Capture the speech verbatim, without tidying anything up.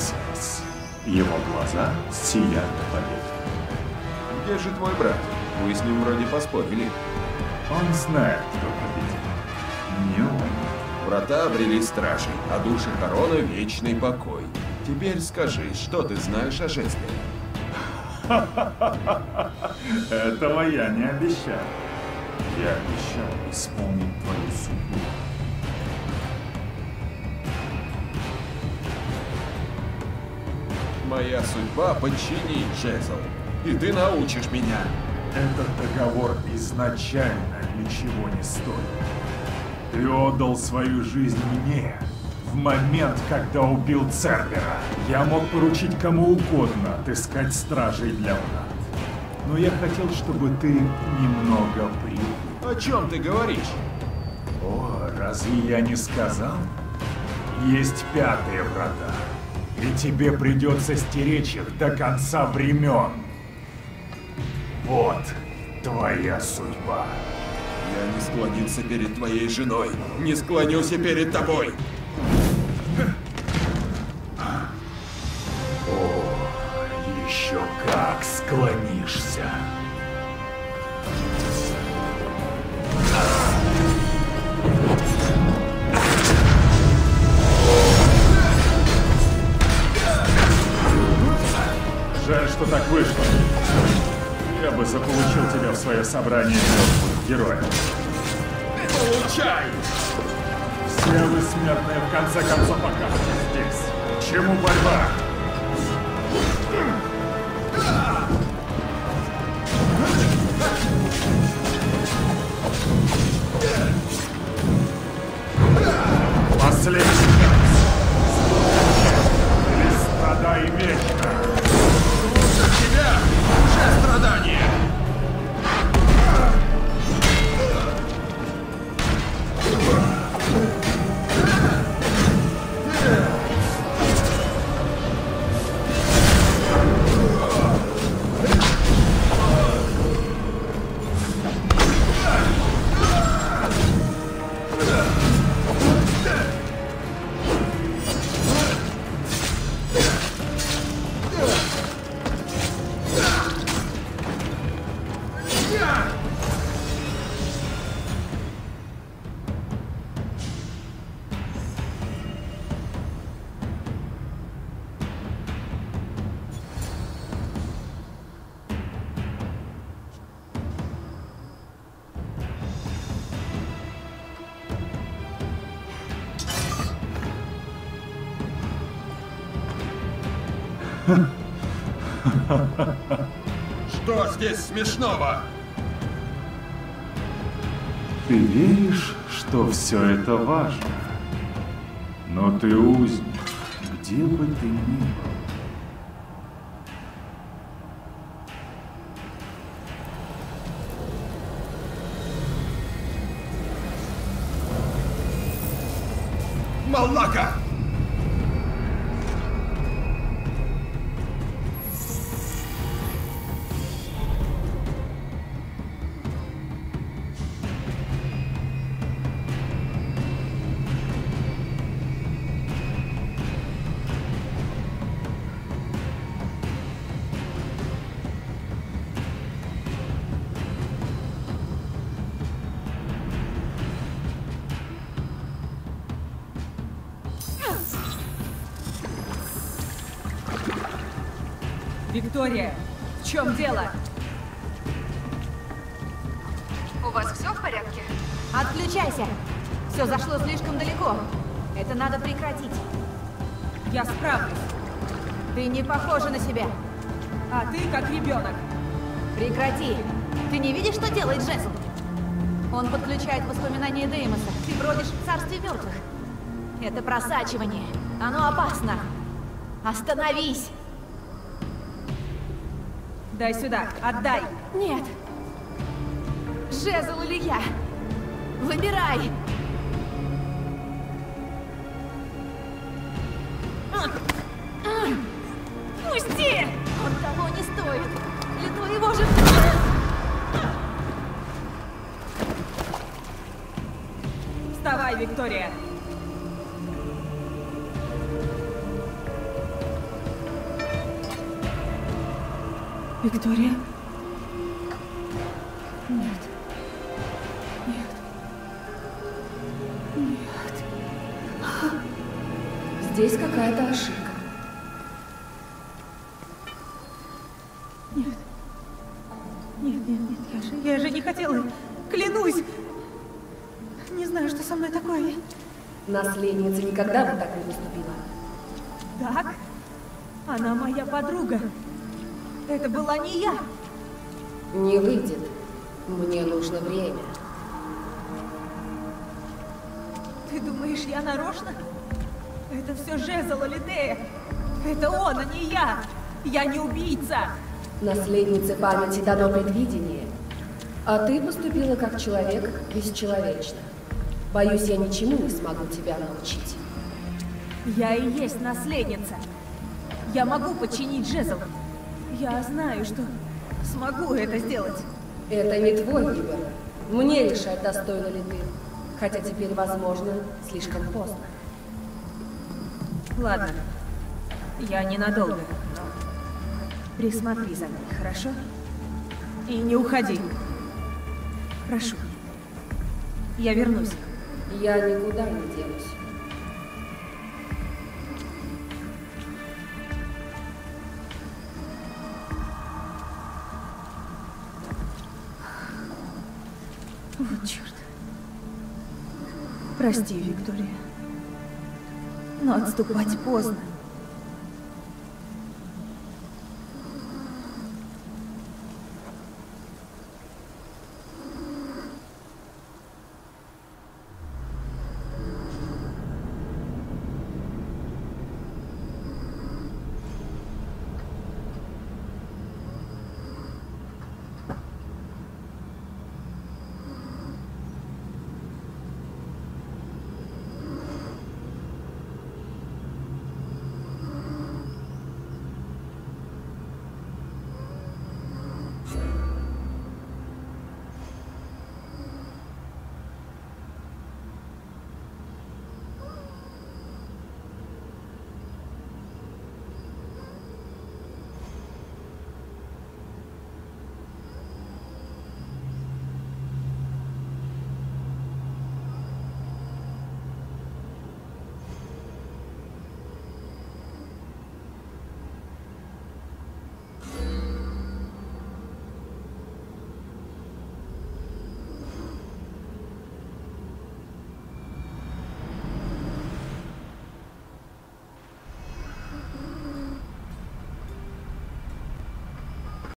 Максимус. Его глаза сияют победой. Где же твой брат? Вы с ним вроде поспорили. Он знает, кто победит. Не он. Врата обрели стражей, а души Харона — вечный покой. Теперь скажи, что ты знаешь о жезле? Этого я не обещал. Я обещал исполнить твою судьбу. Моя судьба — подчинить жезл. И ты научишь меня. Этот договор изначально ничего не стоит. Ты отдал свою жизнь мне в момент, когда убил Цербера. Я мог поручить кому угодно отыскать стражей для врат. Но я хотел, чтобы ты немного привык. О чем ты говоришь? О, разве я не сказал? Есть пятые врата. И тебе придется стеречь их до конца времен. Вот твоя судьба. Я не склонился перед твоей женой. Не склонюсь и перед тобой. О, еще как склонишься. Жаль, что так вышло. Я бы заполучил тебя в свое собрание мертвых героев. Получай! Все вы смертные в конце концов окажетесь здесь. К чему борьба? Последний шанс. Или страдай вечно. Лучше тебя уже страдания! Что здесь смешного? Ты веришь, что все это важно? Но ты узник, где бы ты ни был. Малака! Виктория, в чем дело? У вас все в порядке? Отключайся! Все зашло слишком далеко. Это надо прекратить. Я справлюсь. Ты не похожа на себя. А ты как ребенок. Прекрати! Ты не видишь, что делает жезл? Он подключает воспоминания Деймоса. Ты бродишь в царстве мертвых. Это просачивание. Оно опасно. Остановись! Дай сюда, отдай. Нет. Жезл или я? Выбирай. Пусти! Он того не стоит. Для твоего же... Вставай, Виктория. Виктория? Нет. Нет. Нет. Здесь какая-то ошибка. Нет. Нет, нет, нет, я же, я же не хотела. Клянусь. Не знаю, что со мной такое. Наследница никогда бы так не поступила. Так? Она моя подруга. Это была не я. Не выйдет. Мне нужно время. Ты думаешь, я нарочно? Это все жезл Алидея. Это он, а не я. Я не убийца. Наследнице памяти дано предвидение. А ты поступила как человек бесчеловечно. Боюсь, я ничему не смогу тебя научить. Я и есть наследница. Я могу подчинить жезл. Я знаю, что смогу это сделать. Это не твой выбор. Мне решать, достойна ли ты. Хотя теперь, возможно, слишком поздно. Ладно. Я ненадолго, но присмотри за мной, хорошо? И не уходи. Прошу. Я вернусь. Я никуда не денусь. Вот черт. Прости, Виктория. Но отступать поздно.